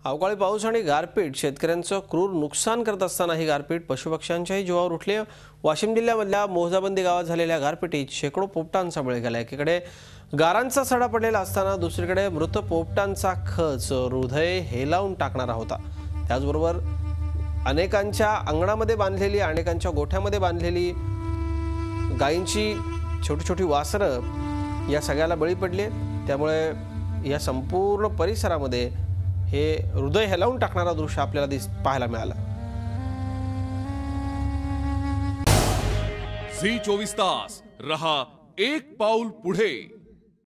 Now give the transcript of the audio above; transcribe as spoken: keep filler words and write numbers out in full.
अवकाळी पाऊस आणि गारपीट शेतकऱ्यांचं क्रूर नुकसान करत असताना ही गारपीट पशुपक्ष्यांच्याही जीवावर उठली। वाशिम जिल्ह्यामधल्या मोहजाबंदी गावात झालेल्या गारपीटीत शेकडो पोपटांचा बळी गेला। एकीकडे गारांचा सडा पडलेला असताना दुसरीकडे मृत पोपटांचा खच हृदय हेलावून टाकणारा होता। त्याचबरोबर अनेकांच्या अंगणामध्ये बांधलेली अनेकांच्या गोठ्यामध्ये बांधलेली गायींची छोटी छोटी वासरं या सगळ्याला बळी पडले। त्यामुळे या संपूर्ण परिसरामध्ये हे हृदय हेलावून टाकणारा दृश्य आपल्याला दिस पाहायला मिळालं। झी चोवीस तास रहा एक पाऊल पुढे।